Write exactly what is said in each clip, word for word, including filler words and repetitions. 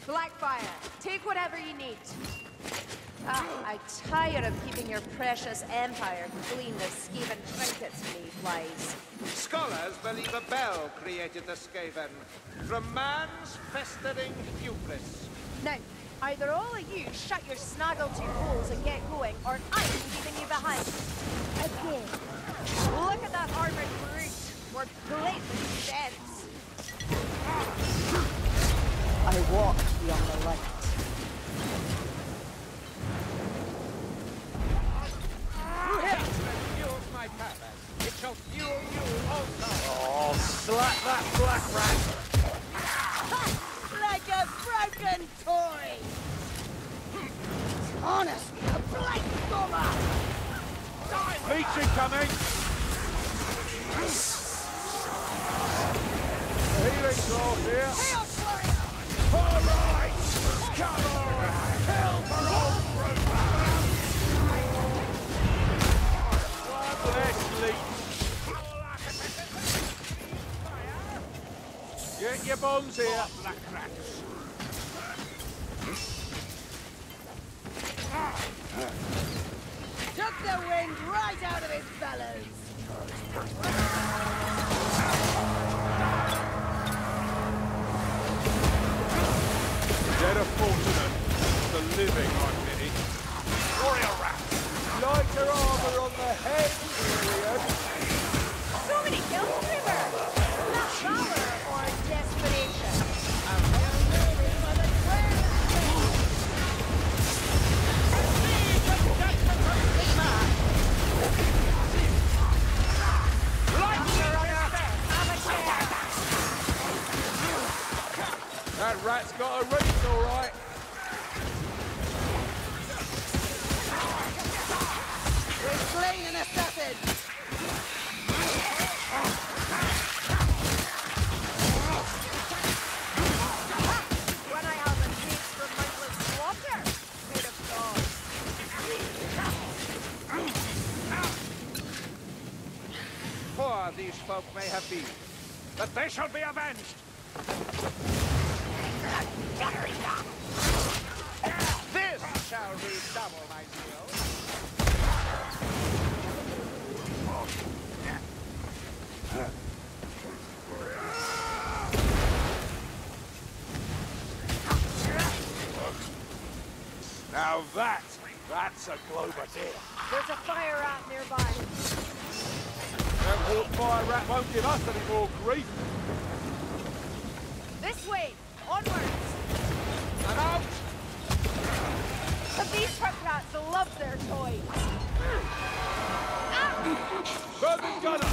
Blackfire, take whatever you need. Ah, I tire of keeping your precious empire clean of Skaven trinkets, mayflies. Scholars believe a bell created the Skaven, from man's festering hubris. Now, either all of you shut your snaggletooth holes and get going, or I'm leaving you behind. Again. Look at that armored brute. We're blatantly dense. I walk beyond the light. Fuels my purpose. It shall fuel you also. Oh, slap that black rat! Like a broken toy! Honestly, a blight bomber! Beach incoming! Healing draw here! Chaos warrior! Alright! Come on! Hell for old Let's leave! Get your bombs here! Black rats! Took the wind right out of his bellows! Dead are fortunate. The living are pity. Warrior rat! Lighter armor on the head, period. So many kills, River! Not valor or desperation. I'm really for the grand That rat's got a reach, all right. We're slaying an assassin! When I have a taste for mindless slaughter, made of God. Poor these folk may have been, but they shall be avenged. This shall redouble my zeal. Now that, that's a Glober deer. There's a fire rat nearby. That hawk fire rat won't give us any more grief. This way! Onwards! I'm out! But these truck rats love their toys! Burden gunner!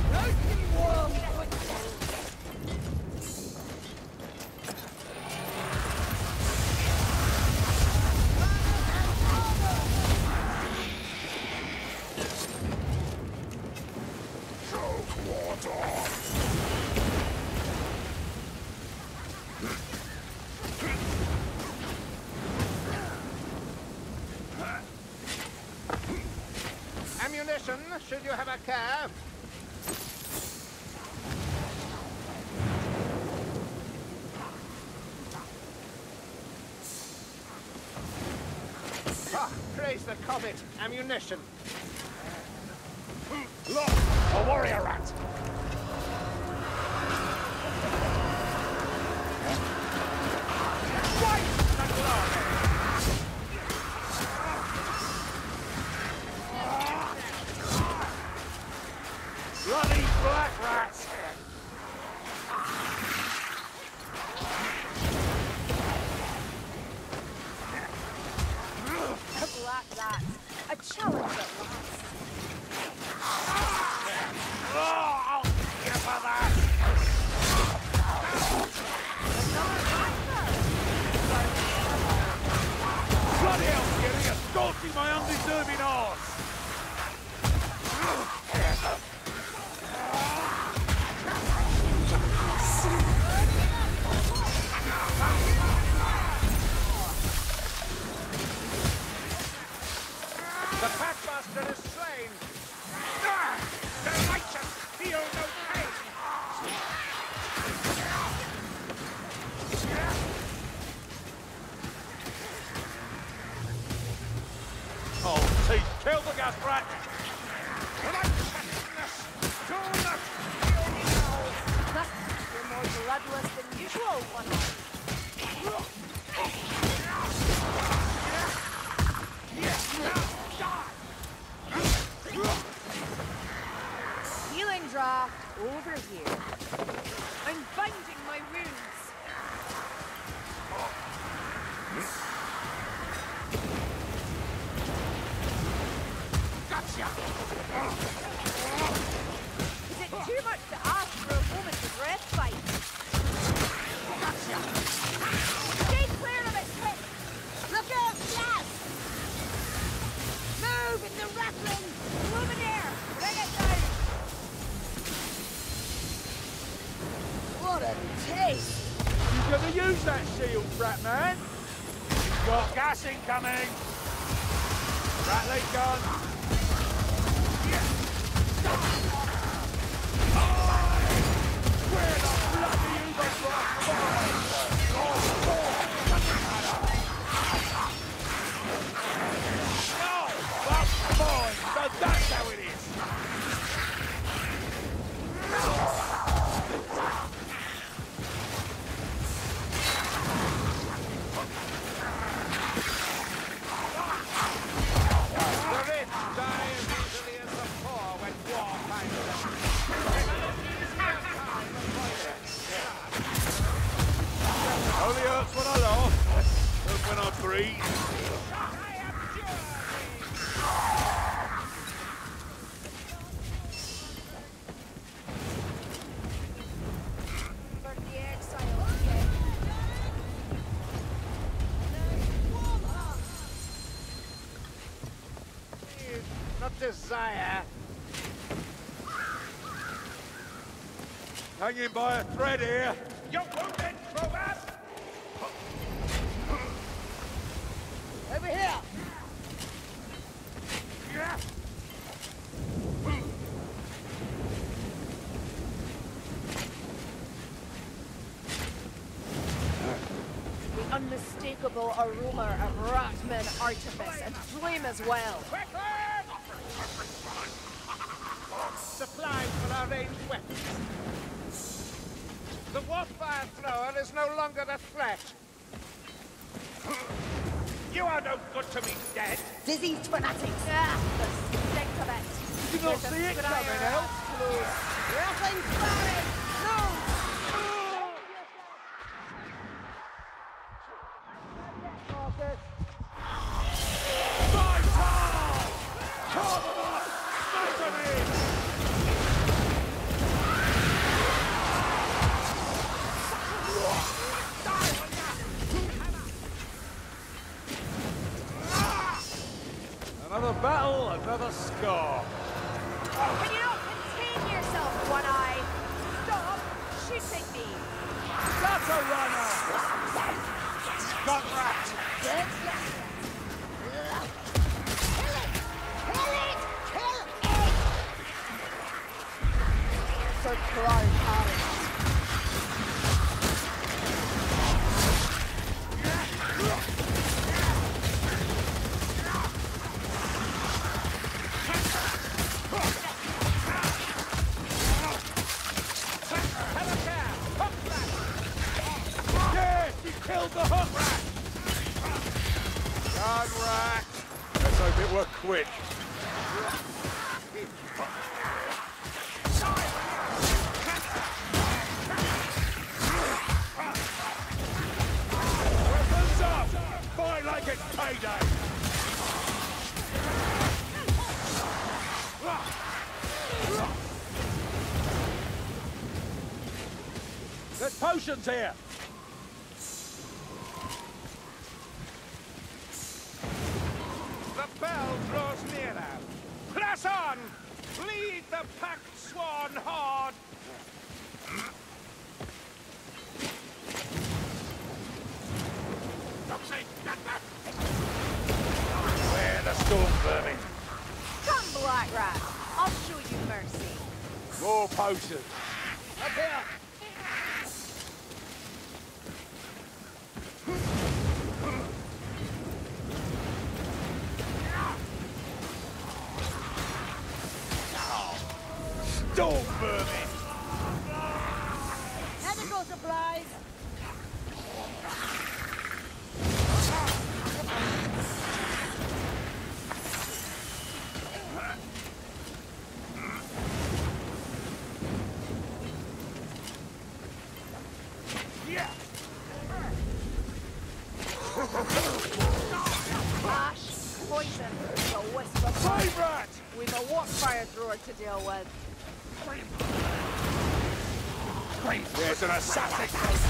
Ammunition, should you have a care. Ah, praise the comet. Ammunition. Look! A warrior rat! Bloody black rats! A black rat. A challenge at last. Oh, I'll get you for that! Bloody hell, Skinny! You're scorching my undeserving arse! The Packmaster is slain. Ah, the righteous feel no pain. Gas Rat! You're more bloodless than usual, One Eye. Healing draft over here. I'm binding my wounds. Gotcha! Is it too much to ask for a moment of respite? Gotcha! Stay clear of it, quick! Look out, yes! Move in the rattling! Luminaire! Bring it down! What a taste! You gonna use that shield, Rat Man? Got gas incoming! Rattling gun! Where the bloody you got No! That's fine! So that's how it is! The rich die as easily as the poor when war finds them. Only hurts when I laugh, hurts when I breathe. For the exile again. Not desire. Hanging by a thread here. You're wounded, Robert! Over here! The unmistakable aroma of Ratman artifice and flame as well. Supplies for our ranged weapons. The warfire thrower is no longer a threat. You are no good to me, dead. Diseased fanatics! Ah, the stink of it! Did you not see it coming, Elf? Rattling sparring! No! Another battle, another scar. Can you not contain yourself, One Eye? Stop shooting me! That's a runner! Gun rat! Kill it! Kill it! Kill it! Circular power. Killed the hot rat! Gun rat! Let's hope it were quick. Weapons up! Fight like it's payday! There's potions here! The bell draws nearer. Press on! Lead the packed swan horde! Where the storm vermin? Come, Black Rat. I'll show you mercy. More potions. Up here. storm vermin! Medical supplies! Yeah! Ash, poison, a wisp of Flame rat! We've a walk fire thrower to deal with. There's an assassin!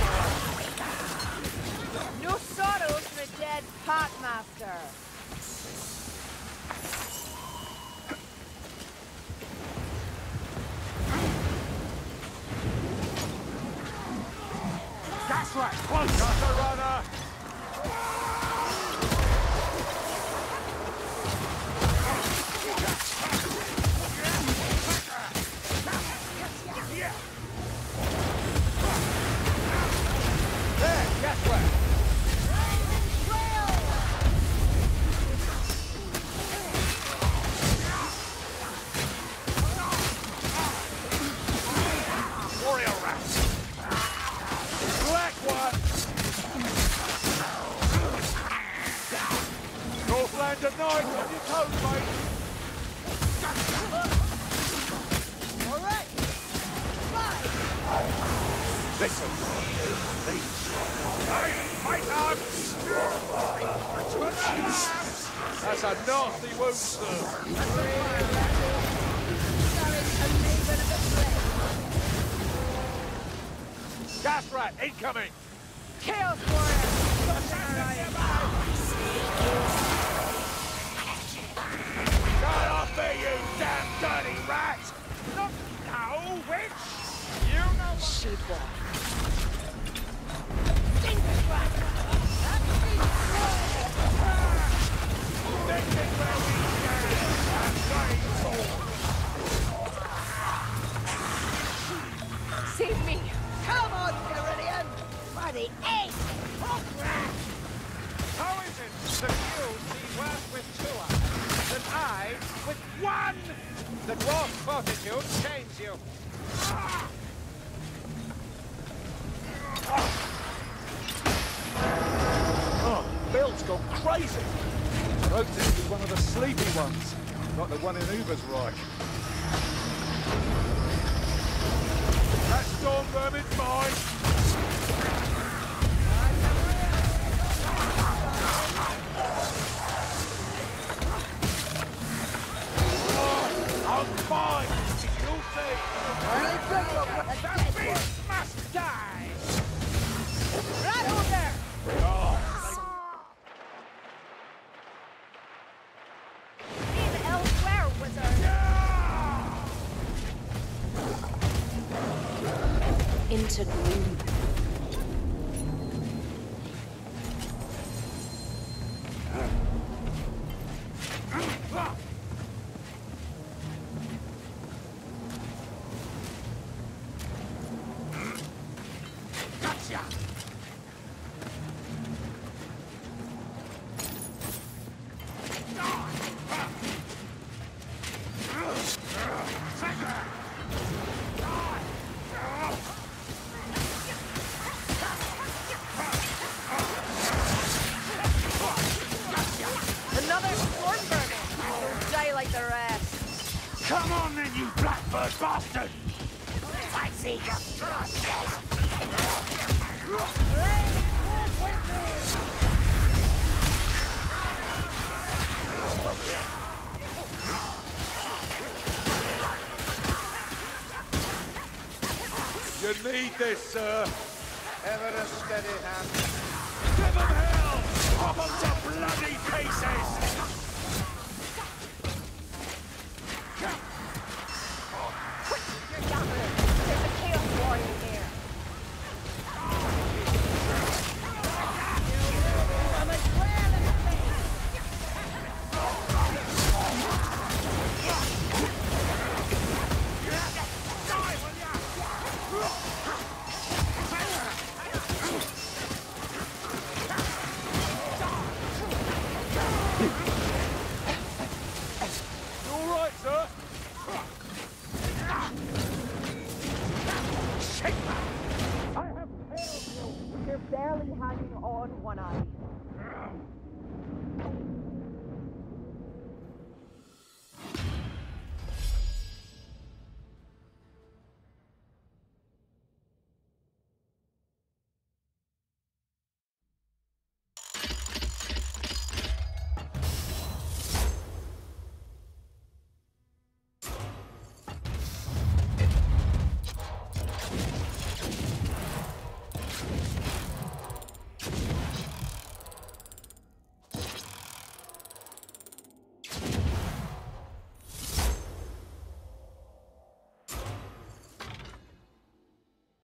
No sorrow for the dead Packmaster. Gas rat! Close! Got a runner! There! Gas rat! Warrior rat! Black one! Northland at night, on your toes, mate! Alright! Listen! Hey, fight on! That's a nasty wound, sir! Gas rat, incoming! Chaos Warrior! Get off me, you damn dirty rat! Not now, witch! You know what... Shoot one. This is where we stand and play for! Save me! Come on, Carillion! For the eight! How is it that you see work with two eyes and I with one? The dwarf fortitude shames you. Oh, Bill's gone crazy! I hope this is one of the sleepy ones, not the one in Uber's Reich. That storm vermin's mine! Oh, I'm fine! You'll see! The beast must die! Right over there! Oh, In elsewhere, wizard! Into gloom. Gotcha! Another storm vermin! Don't die like the rest. Come on then, you blackbird bastard! I see your You need this, sir. Ever a steady hand. Give 'em hell! Pop 'em to bloody pieces! You're gathering. There's a chaos warrior here. I'm a trail in the face. barely hanging on one eye.